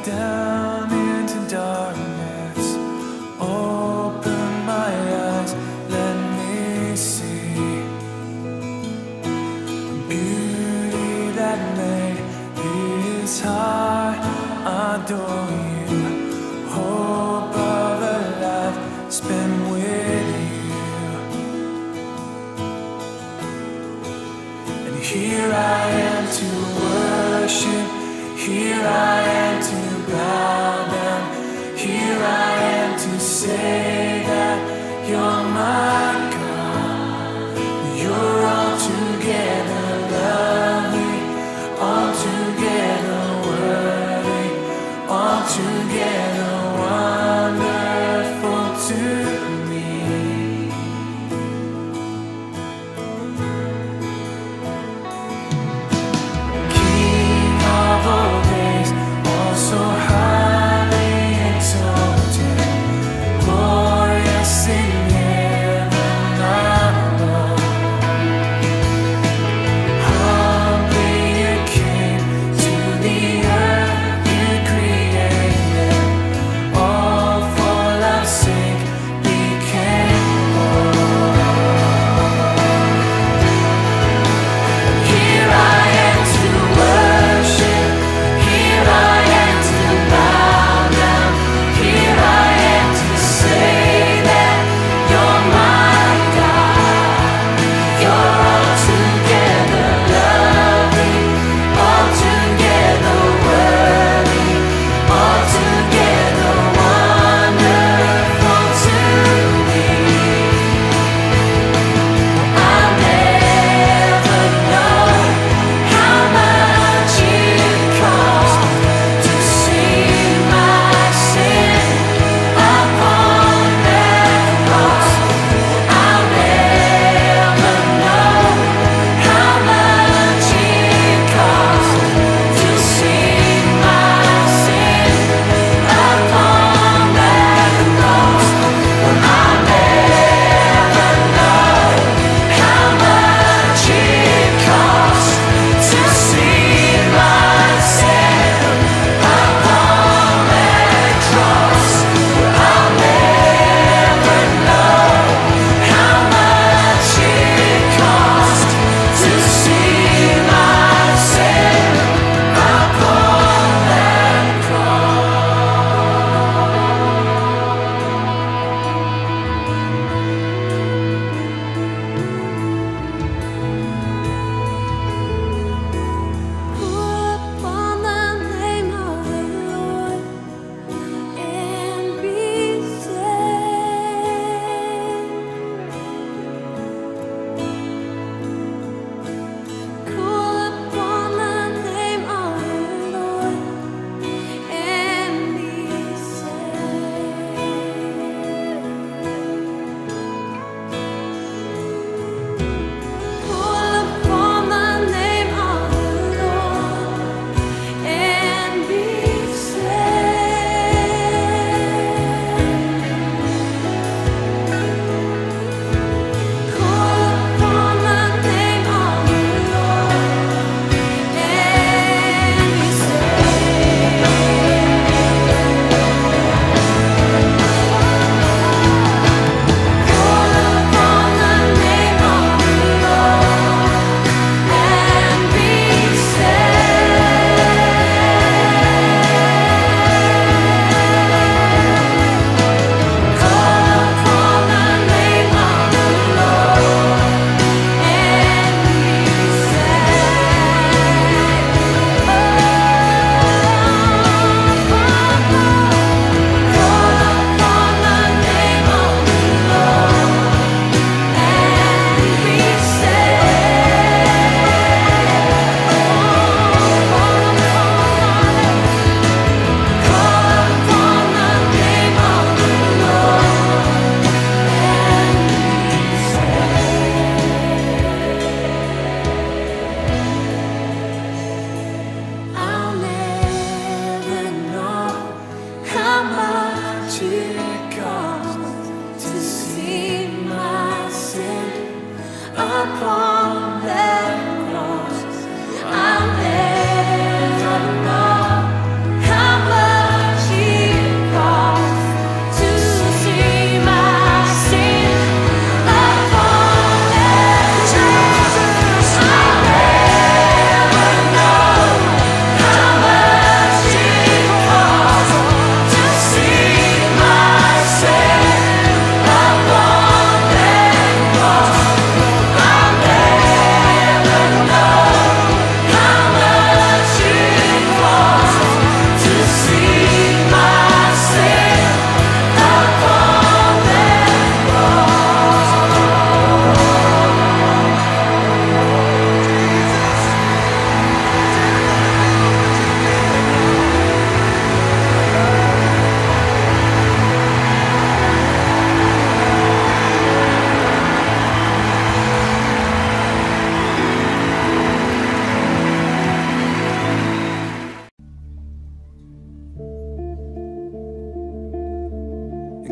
down into darkness. Open my eyes, let me see beauty that made this heart adore you. Hope of a life spent with you. And here I am to worship. Here I am to bow down. Here I am to say that you're my God. You're altogether lovely, altogether worthy, altogether wonderful to me. King of all days, so highly exalted, Lord.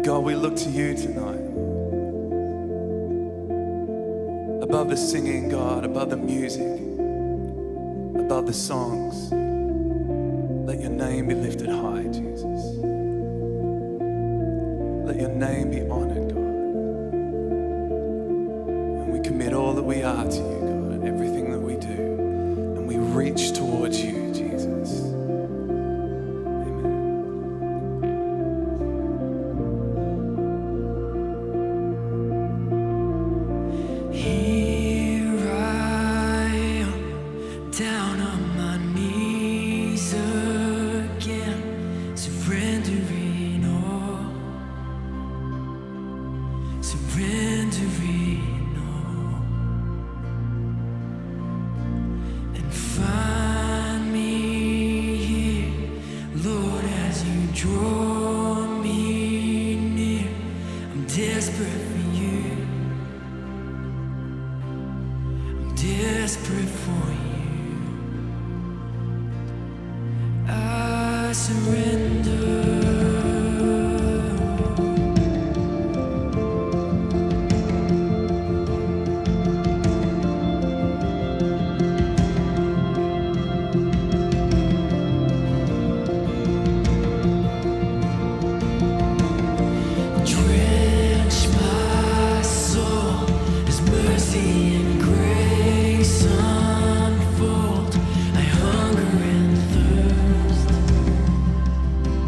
God, we look to you tonight. Above the singing, God, above the music, above the songs, let your name be lifted high, Jesus. Let your name be honored, God. And we commit all that we are to you, God, and everything that we do. And we reach towards you, Jesus. Desperate for you, I surrender. Drench my soul as mercy and grace unfold. I hunger and thirst.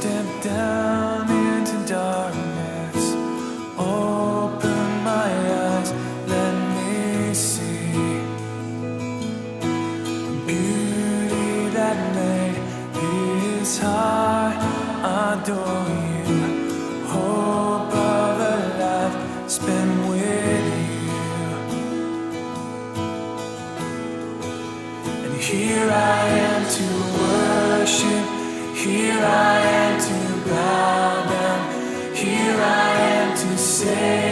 step down into darkness. Open my eyes, let me see beauty that made his heart adore you. Hope of a life spent with you. And here I am to worship. Here I am to bow down. Here I am to say